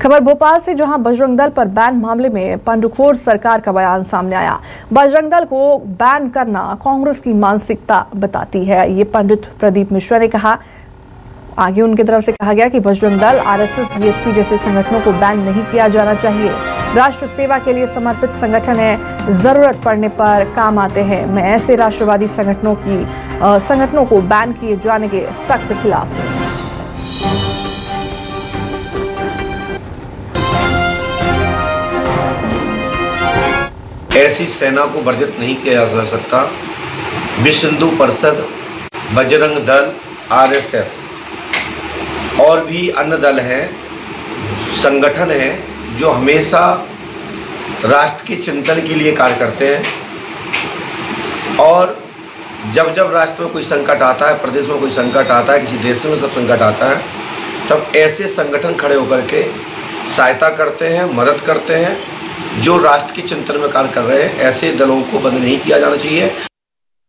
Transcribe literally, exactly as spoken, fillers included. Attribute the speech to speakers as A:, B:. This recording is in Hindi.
A: खबर भोपाल से, जहां बजरंग दल पर बैन मामले में पंडुखोर सरकार का बयान सामने आया। बजरंग दल को बैन करना कांग्रेस की मानसिकता बताती है, ये पंडित प्रदीप मिश्रा ने कहा। आगे उनकी तरफ से कहा गया कि बजरंग दल, आरएसएस, वीएचपी जैसे संगठनों को बैन नहीं किया जाना चाहिए। राष्ट्र सेवा के लिए समर्पित संगठन है, जरूरत पड़ने पर काम आते हैं। मैं ऐसे राष्ट्रवादी संगठनों की संगठनों को बैन किए जाने के सख्त खिलाफ हूं।
B: ऐसी सेना को वर्जित नहीं किया जा सकता। विश्व हिंदू परिषद, बजरंग दल, आरएसएस और भी अन्य दल हैं, संगठन हैं जो हमेशा राष्ट्र के चिंतन के लिए कार्य करते हैं। और जब जब राष्ट्र में कोई संकट आता है, प्रदेश में कोई संकट आता है, किसी देश में सब संकट आता है, तब ऐसे संगठन खड़े होकर के सहायता करते हैं, मदद करते हैं। जो राष्ट्र के चिंतन में कार्य कर रहे हैं, ऐसे दलों को बंद नहीं किया जाना चाहिए।